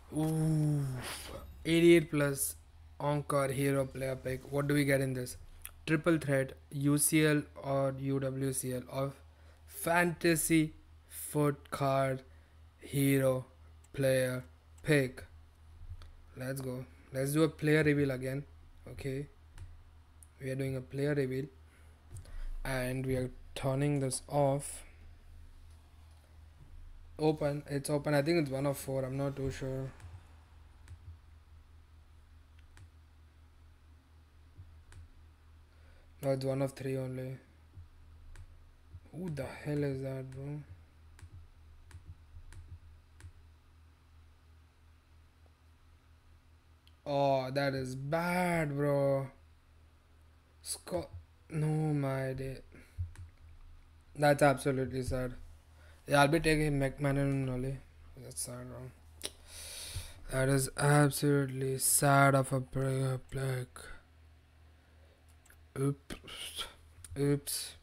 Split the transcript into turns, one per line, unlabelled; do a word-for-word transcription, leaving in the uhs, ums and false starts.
Ooh, eighty-eight plus Encore hero player pick. What do we get in this? Triple threat, U C L or U W C L of fantasy foot card hero player pick. Let's go. Let's do a player reveal again. Okay, we are doing a player reveal and we are turning this off. Open. It's open. I think it's one of four. I'm not too sure. No, it's one of three only. Who the hell is that, bro? Oh, that is bad, bro. Scott. No, my day. That's absolutely sad. Yeah, I'll be taking McMahon only. That's sad, bro. That is absolutely sad of a player. Oops. Oops.